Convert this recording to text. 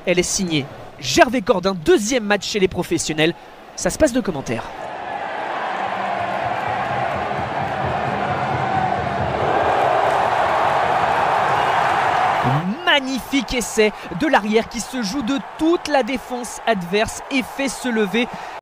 Elle est signée Gervais Cordin, deuxième match chez les professionnels. Ça se passe de commentaires. Magnifique essai de l'arrière qui se joue de toute la défense adverse et fait se lever